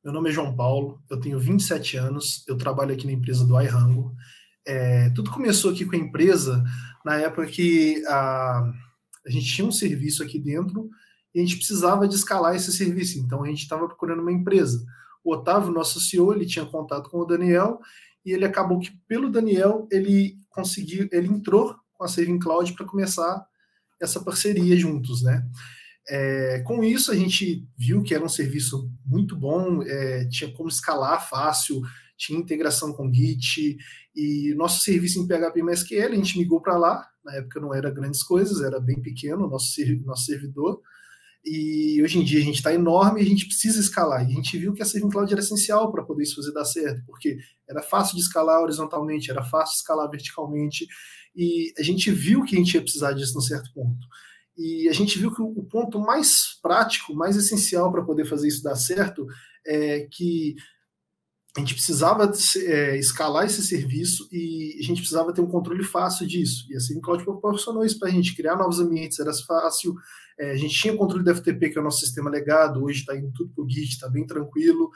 Meu nome é João Paulo, eu tenho 27 anos, eu trabalho aqui na empresa do iRango. Tudo começou aqui com a empresa na época que a gente tinha um serviço aqui dentro e a gente precisava de escalar esse serviço, então a gente estava procurando uma empresa. O Otávio, nosso CEO, ele tinha contato com o Daniel e ele acabou que, pelo Daniel, ele entrou com a Saving Cloud para começar essa parceria juntos, né? Com isso, a gente viu que era um serviço muito bom, tinha como escalar fácil, tinha integração com Git, e nosso serviço em PHP e MySQL, a gente migrou para lá, na época não era grandes coisas, era bem pequeno o nosso servidor, e hoje em dia a gente está enorme e a gente precisa escalar, e a gente viu que a Saving Cloud era essencial para poder isso fazer dar certo, porque era fácil de escalar horizontalmente, era fácil de escalar verticalmente, e a gente viu que a gente ia precisar disso num certo ponto. E a gente viu que o ponto mais prático, mais essencial para poder fazer isso dar certo é que a gente precisava escalar esse serviço e a gente precisava ter um controle fácil disso. E a Saving Cloud proporcionou isso para a gente, criar novos ambientes, era fácil. A gente tinha controle do FTP, que é o nosso sistema legado, hoje está indo tudo para o Git, está bem tranquilo.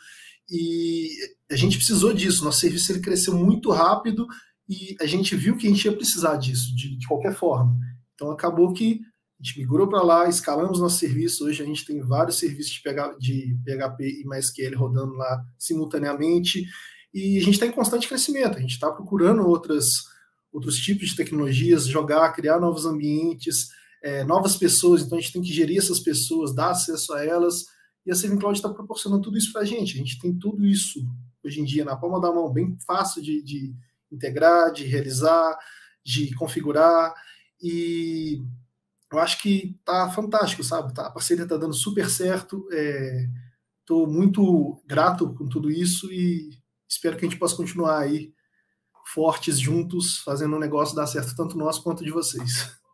E a gente precisou disso, nosso serviço ele cresceu muito rápido e a gente viu que a gente ia precisar disso, de qualquer forma. Então acabou que a gente migrou para lá, escalamos nosso serviço. Hoje a gente tem vários serviços de PHP e MySQL rodando lá simultaneamente. E a gente está em constante crescimento. A gente está procurando outros tipos de tecnologias, criar novos ambientes, novas pessoas. Então a gente tem que gerir essas pessoas, dar acesso a elas. E a Saving Cloud está proporcionando tudo isso para a gente. A gente tem tudo isso hoje em dia na palma da mão, bem fácil de integrar, de realizar, de configurar. E eu acho que tá fantástico, sabe? A parceria tá dando super certo. Tô muito grato com tudo isso e espero que a gente possa continuar aí fortes juntos, fazendo o negócio dar certo tanto nosso quanto de vocês.